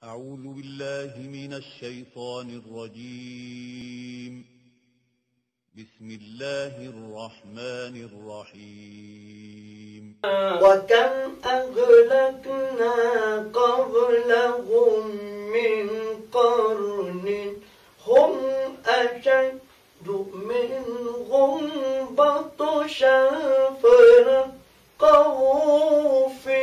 أعوذ بالله من الشيطان الرجيم. بسم الله الرحمن الرحيم. وكم أهلكنا قبلهم من قرن هم أشد منهم بطشا فنقوا في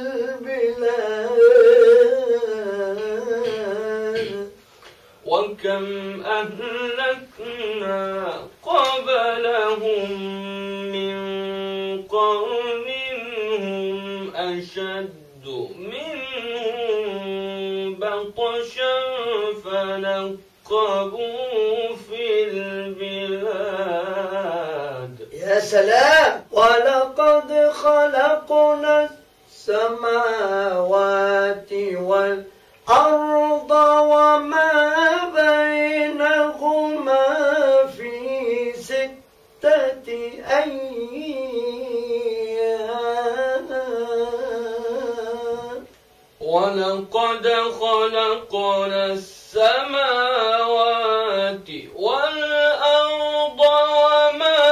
البلاد. وكم أهلكنا قبلهم من قرن هم أشد منهم بطشا فنقبوا في البلاد. يا سلام. ولقد خلقنا السماوات والأرض وما بينهما في 6 أيام. ولقد خلقنا السماوات والأرض وما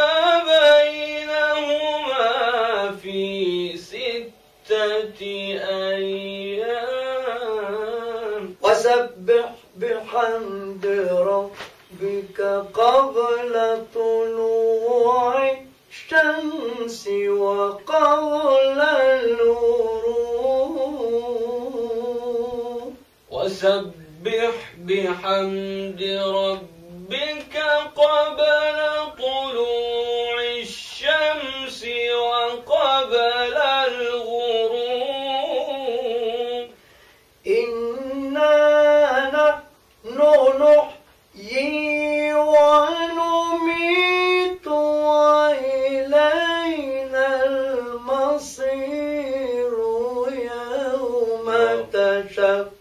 بينهما في 6 أيام. وسبح بحمد ربك قبل طلوع الشمس وقبل الغروب. وسبح بحمد ربك قبل طلوع الشمس وقبل الغروب. إنا نحن نحيي ونميت وإلينا المصير. يوم تشقق